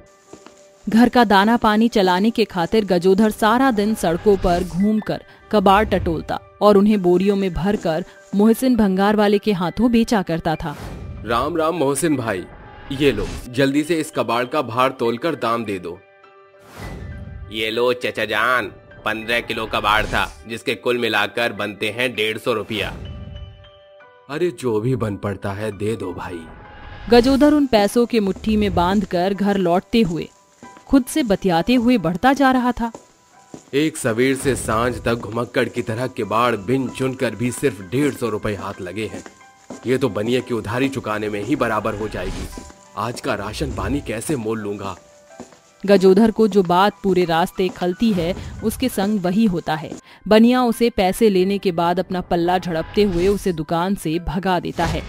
घर का दाना पानी चलाने के खातिर गजोधर सारा दिन सड़कों पर घूमकर कबाड़ टटोलता और उन्हें बोरियों में भरकर मोहसिन भंगार वाले के हाथों बेचा करता था। राम राम मोहसिन भाई, ये लो, जल्दी से इस कबाड़ का भार तोलकर दाम दे दो। ये लो चचा जान, 15 किलो कबाड़ था जिसके कुल मिलाकर बनते हैं 150 रुपया। अरे जो भी बन पड़ता है दे दो भाई। गजोधर उन पैसों के मुट्ठी में बांधकर घर लौटते हुए खुद से बतियाते हुए बढ़ता जा रहा था। एक सवेर से सांझ तक घुमक्कड़ की तरह किवाड़ बिन चुनकर भी सिर्फ 150 रुपए हाथ लगे हैं। ये तो बनिए की उधारी चुकाने में ही बराबर हो जाएगी। आज का राशन पानी कैसे मोल लूंगा? गजोधर को जो बात पूरे रास्ते खलती है उसके संग वही होता है। बनिया उसे पैसे लेने के बाद अपना पल्ला झड़पते हुए उसे दुकान से भगा देता है।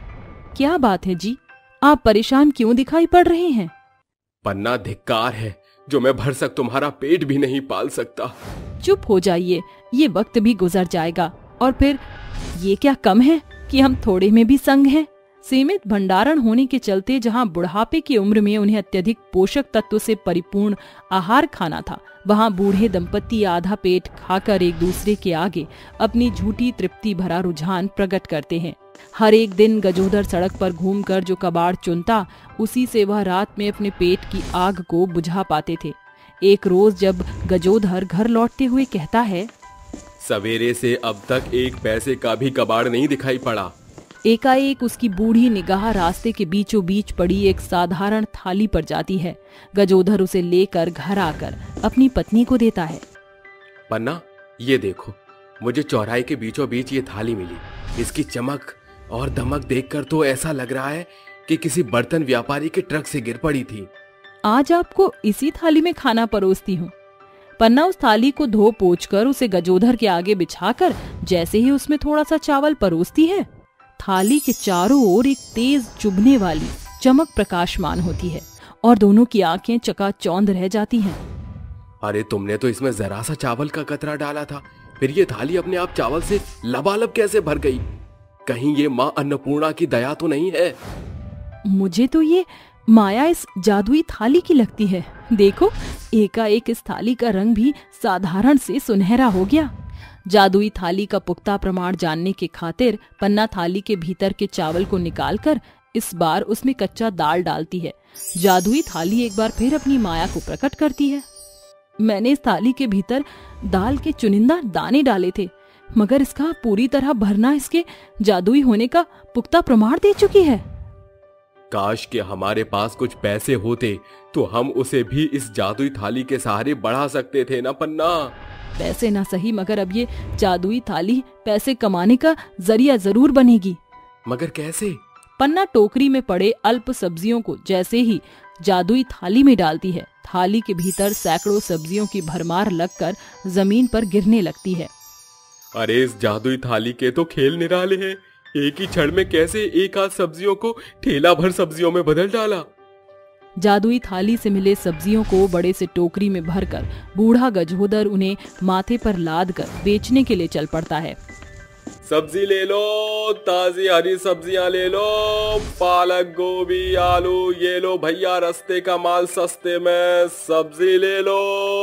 क्या बात है जी, आप परेशान क्यों दिखाई पड़ रहे हैं? पन्ना, धिक्कार है, जो मैं भरसक तुम्हारा पेट भी नहीं पाल सकता। चुप हो जाइए, ये वक्त भी गुजर जाएगा। और फिर ये क्या कम है कि हम थोड़े में भी संग हैं? सीमित भंडारण होने के चलते जहां बुढ़ापे की उम्र में उन्हें अत्यधिक पोषक तत्व से परिपूर्ण आहार खाना था, वहां बूढ़े दंपति आधा पेट खाकर एक दूसरे के आगे अपनी झूठी तृप्ति भरा रुझान प्रकट करते हैं। हर एक दिन गजोधर सड़क पर घूमकर जो कबाड़ चुनता, उसी से वह रात में अपने पेट की आग को बुझा पाते थे। एक रोज जब गजोधर घर लौटते हुए कहता है, सवेरे से अब तक एक पैसे का भी कबाड़ नहीं दिखाई पड़ा। एकाएक उसकी बूढ़ी निगाह रास्ते के बीचों बीच पड़ी एक साधारण थाली पर जाती है। गजोधर उसे लेकर घर आकर अपनी पत्नी को देता है। पन्ना, ये देखो, मुझे चौराहे के बीचों बीच ये थाली मिली। इसकी चमक और दमक देखकर तो ऐसा लग रहा है कि किसी बर्तन व्यापारी के ट्रक से गिर पड़ी थी। आज आपको इसी थाली में खाना परोसती हूँ। पन्ना उस थाली को धो पोंछकर उसे गजोधर के आगे बिछाकर जैसे ही उसमें थोड़ा सा चावल परोसती है, थाली के चारों ओर एक तेज चुभने वाली चमक प्रकाशमान होती है और दोनों की आंखें चकाचौंध रह जाती हैं। अरे तुमने तो इसमें जरा सा चावल का कतरा डाला था, फिर ये थाली अपने आप चावल से लबालब कैसे भर गई? कहीं ये माँ अन्नपूर्णा की दया तो नहीं है? मुझे तो ये माया इस जादुई थाली की लगती है। देखो, एकाएक इस थाली का रंग भी साधारण से सुनहरा हो गया। जादुई थाली का पुख्ता प्रमाण जानने के खातिर पन्ना थाली के भीतर के चावल को निकालकर इस बार उसमें कच्चा दाल डालती है। जादुई थाली एक बार फिर अपनी माया को प्रकट करती है। मैंने इस थाली के भीतर दाल के चुनिंदा दाने डाले थे, मगर इसका पूरी तरह भरना इसके जादुई होने का पुख्ता प्रमाण दे चुकी है। काश कि हमारे पास कुछ पैसे होते तो हम उसे भी इस जादुई थाली के सहारे बढ़ा सकते थे ना पन्ना। पैसे ना सही, मगर अब ये जादुई थाली पैसे कमाने का जरिया जरूर बनेगी। मगर कैसे? पन्ना टोकरी में पड़े अल्प सब्जियों को जैसे ही जादुई थाली में डालती है, थाली के भीतर सैकड़ों सब्जियों की भरमार लगकर जमीन पर गिरने लगती है। अरे इस जादुई थाली के तो खेल निराले हैं। एक ही क्षण में कैसे एक आध सब्जियों को ठेला भर सब्जियों में बदल डाला। जादुई थाली से मिले सब्जियों को बड़े से टोकरी में भरकर बूढ़ा गजोदर उन्हें माथे पर लाद कर बेचने के लिए चल पड़ता है। सब्जी ले लो, ताजी हरी सब्जियां ले लो, पालक, गोभी, आलू, ये लो भैया रास्ते का माल सस्ते में, सब्जी ले लो।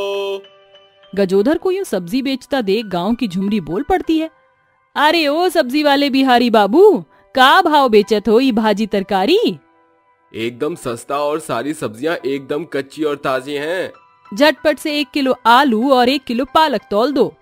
गजोदर को यूं सब्जी बेचता देख गांव की झुमरी बोल पड़ती है, अरे ओ सब्जी वाले बिहारी बाबू, का भाव बेचत हो ई भाजी तरकारी? एकदम सस्ता और सारी सब्जियां एकदम कच्ची और ताजी हैं। झटपट से 1 किलो आलू और 1 किलो पालक तौल दो।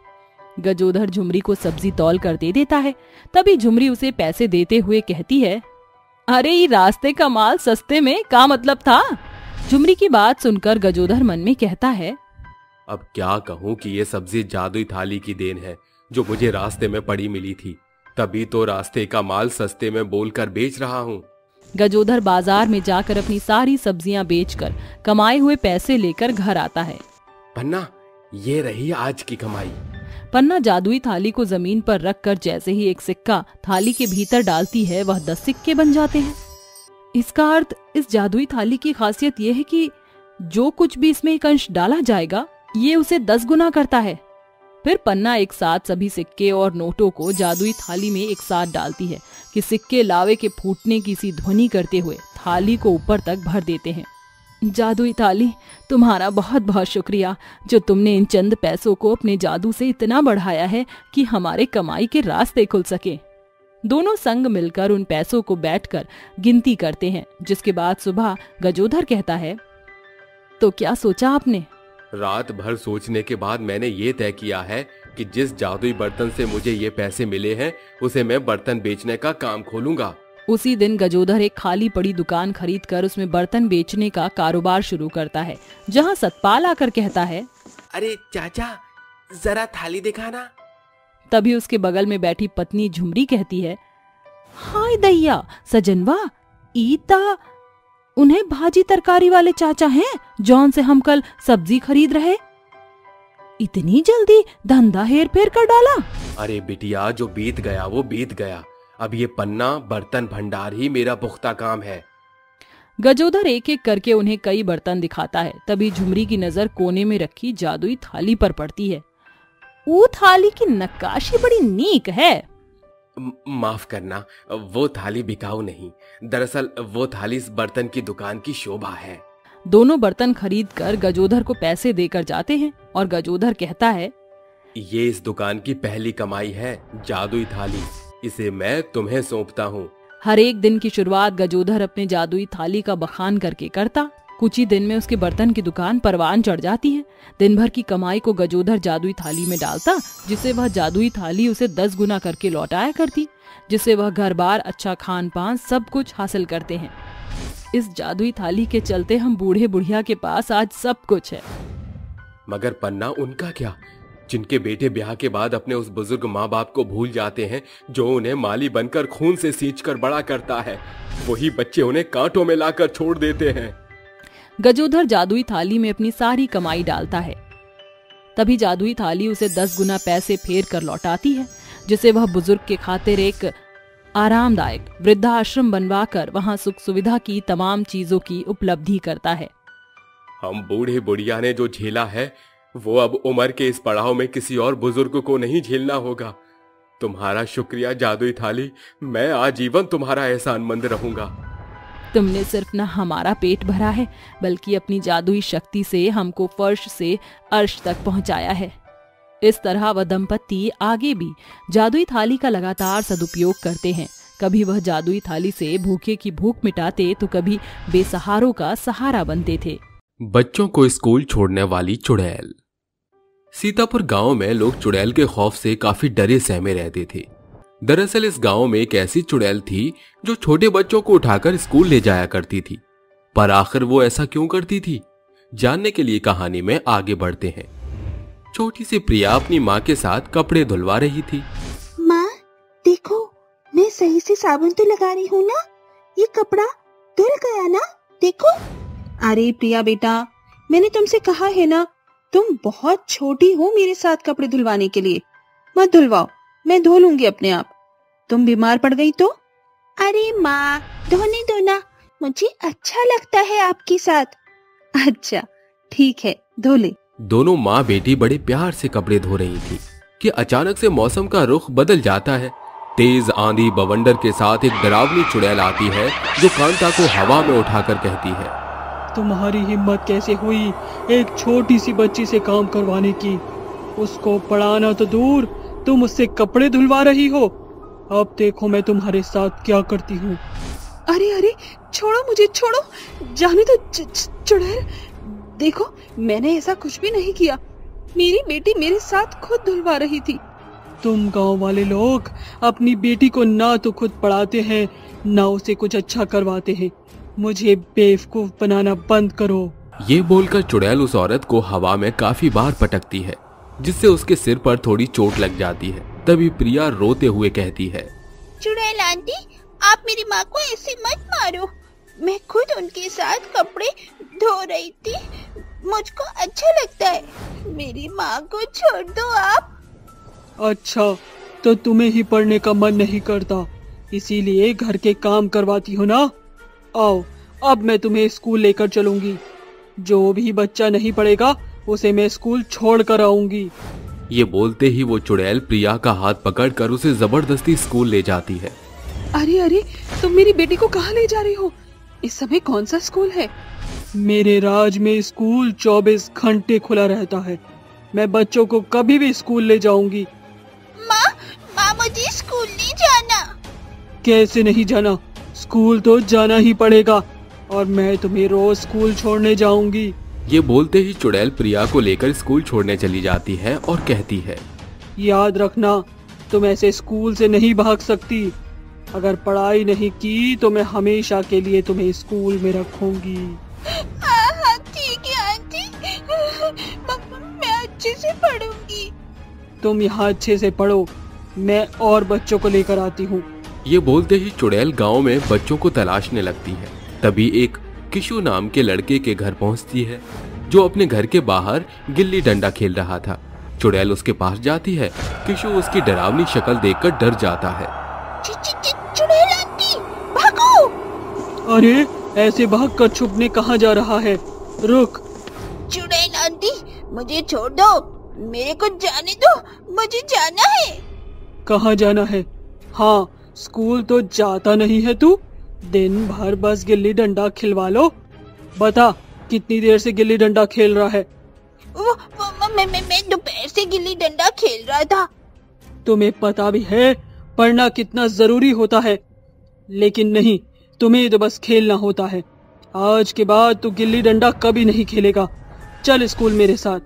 गजोदर झुमरी को सब्जी तौल कर दे देता है। तभी झुमरी उसे पैसे देते हुए कहती है, अरे ये रास्ते का माल सस्ते में का मतलब था? झुमरी की बात सुनकर गजोदर मन में कहता है, अब क्या कहूँ कि ये सब्जी जादुई थाली की देन है जो मुझे रास्ते में पड़ी मिली थी, तभी तो रास्ते का माल सस्ते में बोलकर बेच रहा हूँ। गजोदर बाजार में जाकर अपनी सारी सब्जियां बेचकर कमाए हुए पैसे लेकर घर आता है। पन्ना, ये रही आज की कमाई। पन्ना जादुई थाली को जमीन पर रखकर जैसे ही एक सिक्का थाली के भीतर डालती है, वह 10 सिक्के बन जाते हैं। इसका अर्थ इस जादुई थाली की खासियत यह है कि जो कुछ भी इसमें एक अंश डाला जाएगा, ये उसे 10 गुना करता है। फिर पन्ना एक साथ सभी सिक्के और नोटों को जादुई थाली में एक साथ डालती है कि सिक्के लावे के फूटने की सी ध्वनि करते हुए थाली को ऊपर तक भर देते हैं। जादुई थाली, तुम्हारा बहुत बहुत शुक्रिया जो तुमने इन चंद पैसों को अपने जादू से इतना बढ़ाया है कि हमारे कमाई के रास्ते खुल सके। दोनों संग मिलकर उन पैसों को बैठकर गिनती करते हैं, जिसके बाद सुबह गजोदर कहता है, तो क्या सोचा आपने? रात भर सोचने के बाद मैंने ये तय किया है कि जिस जादुई बर्तन से मुझे ये पैसे मिले हैं, उसे मैं बर्तन बेचने का काम खोलूंगा। उसी दिन गजोदर एक खाली पड़ी दुकान खरीदकर उसमें बर्तन बेचने का कारोबार शुरू करता है, जहां सतपाल आकर कहता है, अरे चाचा, जरा थाली दिखाना। तभी उसके बगल में बैठी पत्नी झुमरी कहती है, हाय दैया सजनवा, ईता उन्हें भाजी तरकारी वाले चाचा हैं जौन से हम कल सब्जी खरीद रहे। इतनी जल्दी धंधा हेर फेर कर डाला। अरे बिटिया, जो बीत गया वो बीत गया, अब ये पन्ना बर्तन भंडार ही मेरा पुख्ता काम है। गजोदर एक एक करके उन्हें कई बर्तन दिखाता है। तभी झुमरी की नजर कोने में रखी जादुई थाली पर पड़ती है। वो थाली की नक्काशी बड़ी नीक है। माफ करना, वो थाली बिकाऊ नहीं, दरअसल वो थाली इस बर्तन की दुकान की शोभा है। दोनों बर्तन खरीदकर गजोदर को पैसे देकर जाते हैं और गजोदर कहता है, ये इस दुकान की पहली कमाई है, जादुई थाली, इसे मैं तुम्हें सौंपता हूँ। हर एक दिन की शुरुआत गजोदर अपने जादुई थाली का बखान करके करता। कुछ ही दिन में उसके बर्तन की दुकान परवान चढ़ जाती है। दिन भर की कमाई को गजोदर जादुई थाली में डालता, जिसे वह जादुई थाली उसे 10 गुना करके लौटाया करती, जिससे वह घर बार, अच्छा खान पान सब कुछ हासिल करते हैं। इस जादुई थाली के चलते हम बूढ़े बुढ़िया के पास आज सब कुछ है। मगर पन्ना, उनका क्या, जिनके बेटे ब्याह के बाद अपने उस बुजुर्ग माँ बाप को भूल जाते हैं जो उन्हें माली बनकर खून से सींचकर बड़ा करता है। वही बच्चे उन्हें कांटों में लाकर छोड़ देते हैं। गजोदर जादुई थाली में अपनी सारी कमाई डालता है। तभी जादुई थाली उसे 10 गुना पैसे फेर कर लौटाती है, जिसे वह बुजुर्ग के खातिर एक आरामदायक वृद्धाश्रम बनवाकर वहां सुख सुविधा की तमाम चीजों की उपलब्धि करता है। हम बूढ़े बुढ़िया ने जो झेला है, वो अब उम्र के इस पड़ाव में किसी और बुजुर्ग को नहीं झेलना होगा। तुम्हारा शुक्रिया जादुई थाली, मैं आजीवन तुम्हारा एहसानमंद रहूंगा। तुमने सिर्फ न हमारा पेट भरा है, बल्कि अपनी जादुई शक्ति से हमको फर्श से अर्श तक पहुंचाया है। इस तरह वह दंपत्ति आगे भी जादुई थाली का लगातार सदुपयोग करते हैं। कभी वह जादुई थाली से भूखे की भूख मिटाते, तो कभी बेसहारों का सहारा बनते थे। बच्चों को स्कूल छोड़ने वाली चुड़ैल। सीतापुर गांव में लोग चुड़ैल के खौफ से काफी डरे सहमे रहते थे। दरअसल इस गांव में एक ऐसी चुड़ैल थी जो छोटे बच्चों को उठाकर स्कूल ले जाया करती थी। पर आखिर वो ऐसा क्यों करती थी, जानने के लिए कहानी में आगे बढ़ते हैं। छोटी सी प्रिया अपनी माँ के साथ कपड़े धुलवा रही थी। माँ देखो, मैं सही से साबुन तो लगा रही हूँ ना, ये कपड़ा धुल गया ना, देखो। अरे प्रिया बेटा, मैंने तुमसे कहा है ना, तुम बहुत छोटी हो मेरे साथ कपड़े धुलवाने के लिए। मत धुलवाओ, मैं धो लूंगी अपने आप। तुम बीमार पड़ गई तो? अरे माँ, धोने दो ना, मुझे अच्छा लगता है आपके साथ। अच्छा ठीक है, धो ले। दोनों माँ बेटी बड़े प्यार से कपड़े धो रही थी कि अचानक से मौसम का रुख बदल जाता है। तेज आंधी बवंडर के साथ एक डरावनी चुड़ैल आती है जो कांता को हवा में उठाकर कहती है, तुम्हारी हिम्मत कैसे हुई एक छोटी सी बच्ची से काम करवाने की? उसको पढ़ाना तो दूर, तुम उससे कपड़े धुलवा रही हो। अब देखो मैं तुम्हारे साथ क्या करती हूँ। अरे अरे छोड़ो मुझे, छोड़ो, जाने दो चुड़ैल। देखो मैंने ऐसा कुछ भी नहीं किया, मेरी बेटी मेरे साथ खुद धुलवा रही थी। तुम गांव वाले लोग अपनी बेटी को ना तो खुद पढ़ाते हैं ना उसे कुछ अच्छा करवाते हैं। मुझे बेवकूफ बनाना बंद करो। ये बोलकर चुड़ैल उस औरत को हवा में काफी बार पटकती है जिससे उसके सिर पर थोड़ी चोट लग जाती है। तभी प्रिया रोते हुए कहती है, चुड़ैल आंटी, आप मेरी माँ को ऐसे मत मारो। मैं खुद उनके साथ कपड़े धो रही थी, मुझको अच्छा लगता है। मेरी माँ को छोड़ दो आप। अच्छा तो तुम्हें ही पढ़ने का मन नहीं करता, इसीलिए घर के काम करवाती हो ना? आओ अब मैं तुम्हें स्कूल लेकर चलूंगी। जो भी बच्चा नहीं पढ़ेगा उसे मैं स्कूल छोड़ कर आऊंगी। ये बोलते ही वो चुड़ैल प्रिया का हाथ पकड़कर उसे जबरदस्ती स्कूल ले जाती है। अरे अरे तुम मेरी बेटी को कहाँ ले जा रही हो? इस समय कौन सा स्कूल है? मेरे राज में स्कूल 24 घंटे खुला रहता है। मैं बच्चों को कभी भी स्कूल ले जाऊंगी। माँ मुझे स्कूल नहीं जाना। कैसे नहीं जाना? स्कूल तो जाना ही पड़ेगा और मैं तुम्हें रोज स्कूल छोड़ने जाऊंगी। ये बोलते ही चुड़ैल प्रिया को लेकर स्कूल छोड़ने चली जाती है और कहती है, याद रखना तुम ऐसे स्कूल से नहीं भाग सकती। अगर पढ़ाई नहीं की तो मैं हमेशा के लिए तुम्हें स्कूल में रखूंगी। हाँ ठीक है आंटी, मैं अच्छे से पढ़ूंगी। तुम यहाँ अच्छे से पढ़ो, मैं और बच्चों को लेकर आती हूँ। ये बोलते ही चुड़ैल गांव में बच्चों को तलाशने लगती है। तभी एक किशु नाम के लड़के के घर पहुंचती है जो अपने घर के बाहर गिल्ली डंडा खेल रहा था। चुड़ैल उसके पास जाती है। किशु उसकी डरावनी शक्ल देखकर डर जाता है। चुड़ैल आंटी, भागो! अरे ऐसे भागकर छुपने कहाँ जा रहा है? रुक! चुड़ैल आंटी, मुझे छोड़ दो, मेरे को जाने दो, मुझे जाना है। कहाँ जाना है? हाँ स्कूल तो जाता नहीं है तू? दिन भर बस गिल्ली डंडा खिलवा लो। बता कितनी देर से गिल्ली डंडा खेल रहा है? मैं दोपहर से गिल्ली डंडा खेल रहा था। तुम्हें पता भी है पढ़ना कितना जरूरी होता है, लेकिन नहीं, तुम्हें तो बस खेलना होता है। आज के बाद तू गिल्ली डंडा कभी नहीं खेलेगा। चल स्कूल मेरे साथ।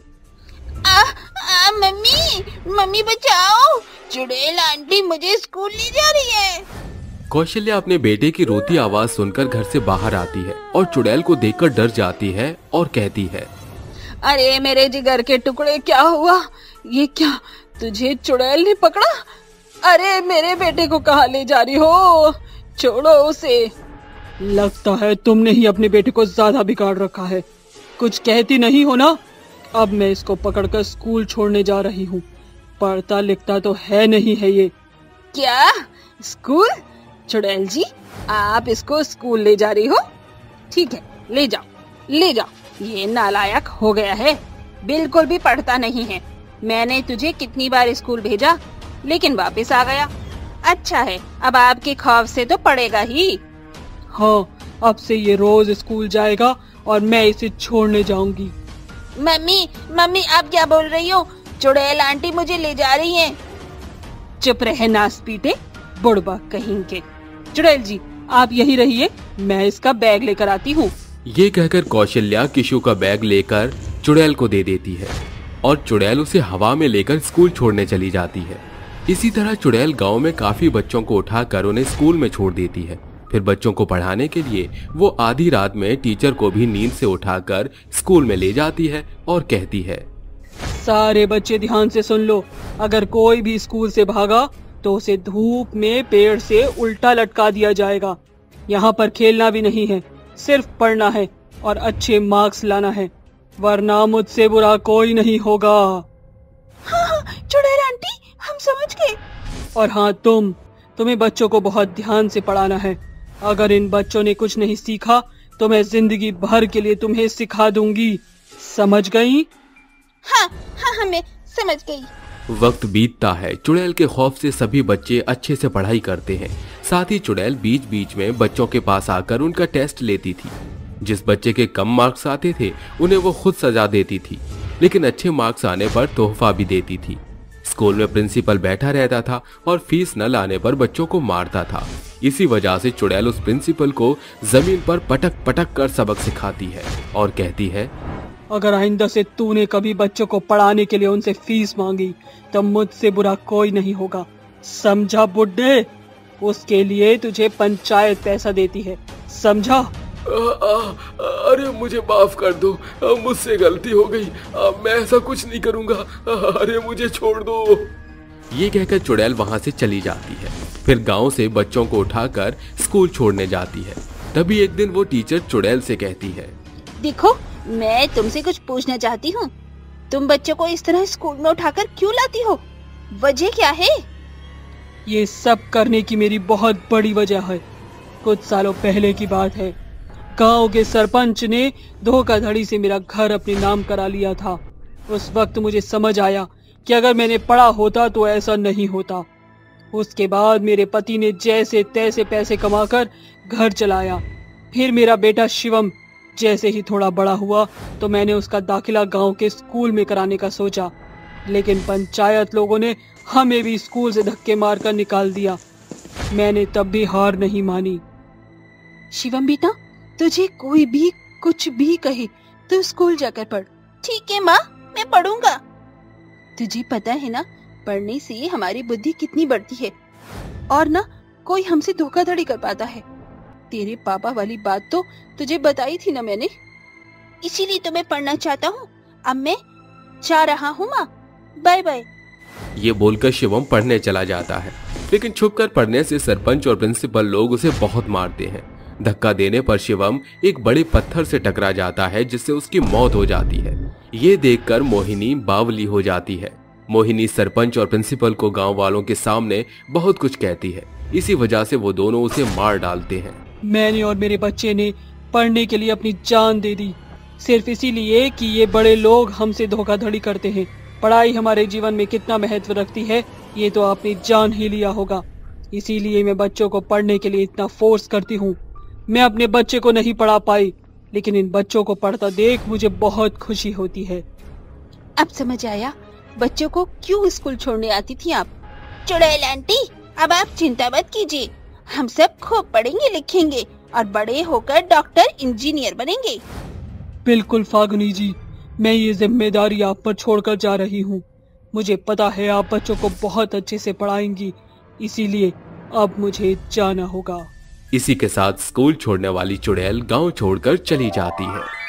मम्मी बचाओ, चुड़ैल आंटी मुझे स्कूल ले जा रही है। कौशल्या अपने बेटे की रोती आवाज सुनकर घर से बाहर आती है और चुड़ैल को देखकर डर जाती है और कहती है, अरे मेरे जिगर के टुकड़े, क्या हुआ? ये क्या तुझे चुड़ैल ने पकड़ा? अरे मेरे बेटे को कहाँ ले जा रही हो? छोड़ो उसे। लगता है तुमने ही अपने बेटे को ज्यादा बिगाड़ रखा है। कुछ कहती नहीं हो ना? अब मैं इसको पकड़कर स्कूल छोड़ने जा रही हूँ। पढ़ता लिखता तो है नहीं है ये। क्या स्कूल? चुड़ैल जी आप इसको स्कूल ले जा रही हो? ठीक है ले जाओ, ले जाओ। ये नालायक हो गया है, बिल्कुल भी पढ़ता नहीं है। मैंने तुझे कितनी बार स्कूल भेजा लेकिन वापस आ गया। अच्छा है, अब आपके खौफ से तो पढ़ेगा ही। हाँ अब से ये रोज स्कूल जाएगा और मैं इसे छोड़ने जाऊंगी। मम्मी आप क्या बोल रही हो? चुड़ैल आंटी मुझे ले जा रही हैं। चुप रहे नासपीटे, बुड़बा कहीं के। चुड़ैल जी आप यही रहिए, मैं इसका बैग लेकर आती हूँ। ये कहकर कौशल्या किशु का बैग लेकर चुड़ैल को दे देती है और चुड़ैल उसे हवा में लेकर स्कूल छोड़ने चली जाती है। इसी तरह चुड़ैल गांव में काफी बच्चों को उठाकर उन्हें स्कूल में छोड़ देती है। फिर बच्चों को पढ़ाने के लिए वो आधी रात में टीचर को भी नींद से उठाकर स्कूल में ले जाती है और कहती है, सारे बच्चे ध्यान से सुन लो, अगर कोई भी स्कूल से भागा तो उसे धूप में पेड़ से उल्टा लटका दिया जाएगा। यहाँ पर खेलना भी नहीं है, सिर्फ पढ़ना है और अच्छे मार्क्स लाना है, वरना मुझसे बुरा कोई नहीं होगा। हाँ, चुड़ैल आंटी हम समझ गए। और हाँ तुम्हें बच्चों को बहुत ध्यान से पढ़ाना है। अगर इन बच्चों ने कुछ नहीं सीखा तो मैं जिंदगी भर के लिए तुम्हें सिखा दूंगी, समझ गई? हाँ हाँ मैं समझ गई। वक्त बीतता है। चुड़ैल के खौफ से सभी बच्चे अच्छे से पढ़ाई करते हैं। साथ ही चुड़ैल बीच बीच में बच्चों के पास आकर उनका टेस्ट लेती थी। जिस बच्चे के कम मार्क्स आते थे उन्हें वो खुद सजा देती थी, लेकिन अच्छे मार्क्स आने पर तोहफा भी देती थी। स्कूल में प्रिंसिपल बैठा रहता था और फीस न लाने पर बच्चों को मारता था। इसी वजह से चुड़ैल उस प्रिंसिपल को जमीन पर पटक पटक कर सबक सिखाती है और कहती है, अगर आइंदा से तूने कभी बच्चों को पढ़ाने के लिए उनसे फीस मांगी तो मुझसे बुरा कोई नहीं होगा, समझा बुड्ढे? उसके लिए तुझे पंचायत पैसा देती है, समझा? अरे मुझे माफ कर दो, मुझसे गलती हो गई, मैं ऐसा कुछ नहीं करूंगा, अरे मुझे छोड़ दो। ये कहकर चुड़ैल वहाँ से चली जाती है। फिर गांव से बच्चों को उठाकर स्कूल छोड़ने जाती है। तभी एक दिन वो टीचर चुड़ैल से कहती है, देखो मैं तुमसे कुछ पूछना चाहती हूँ, तुम बच्चों को इस तरह स्कूल में उठाकर क्यों लाती हो, वजह क्या है? ये सब करने की मेरी बहुत बड़ी वजह है। कुछ सालों पहले की बात है। गांव के सरपंच ने धोखाधड़ी से मेरा घर अपने नाम करा लिया था। उस वक्त मुझे समझ आया कि अगर मैंने पढ़ा होता तो ऐसा नहीं होता। उसके बाद मेरे पति ने जैसे तैसे पैसे कमाकर घर चलाया। फिर मेरा बेटा शिवम जैसे ही थोड़ा बड़ा हुआ तो मैंने उसका दाखिला गांव के स्कूल में कराने का सोचा, लेकिन पंचायत लोगों ने हमें भी स्कूल से धक्के मारकर निकाल दिया। मैंने तब भी हार नहीं मानी। शिवम बेटा, तुझे कोई भी कुछ भी कहे तो स्कूल जाकर पढ़। ठीक है माँ, मैं पढ़ूंगा। तुझे पता है ना, पढ़ने से हमारी बुद्धि कितनी बढ़ती है और ना कोई हमसे धोखाधड़ी कर पाता है। तेरे पापा वाली बात तो तुझे बताई थी ना मैंने, इसीलिए तो मैं पढ़ना चाहता हूँ। अब मैं जा रहा हूँ माँ, बाय बाय। ये बोलकर शिवम पढ़ने चला जाता है, लेकिन छुपकर पढ़ने से सरपंच और प्रिंसिपल लोग उसे बहुत मारते हैं। धक्का देने पर शिवम एक बड़े पत्थर से टकरा जाता है, जिससे उसकी मौत हो जाती है। ये देखकर मोहिनी बावली हो जाती है। मोहिनी सरपंच और प्रिंसिपल को गांव वालों के सामने बहुत कुछ कहती है। इसी वजह से वो दोनों उसे मार डालते हैं। मैंने और मेरे बच्चे ने पढ़ने के लिए अपनी जान दे दी, सिर्फ इसीलिए कि ये बड़े लोग हमसे धोखाधड़ी करते हैं। पढ़ाई हमारे जीवन में कितना महत्व रखती है ये तो आपने जान ही लिया होगा। इसीलिए मैं बच्चों को पढ़ने के लिए इतना फोर्स करती हूँ। मैं अपने बच्चे को नहीं पढ़ा पाई, लेकिन इन बच्चों को पढ़ता देख मुझे बहुत खुशी होती है। अब समझ आया बच्चों को क्यों स्कूल छोड़ने आती थी आप। चुड़ैल आंटी, अब आप चिंता मत कीजिए, हम सब खूब पढ़ेंगे लिखेंगे और बड़े होकर डॉक्टर इंजीनियर बनेंगे। बिल्कुल फागुनी जी, मैं ये जिम्मेदारी आप पर छोड़कर जा रही हूँ। मुझे पता है आप बच्चों को बहुत अच्छे से पढ़ाएंगी, इसीलिए अब मुझे जाना होगा। इसी के साथ स्कूल छोड़ने वाली चुड़ैल गांव छोड़कर चली जाती है।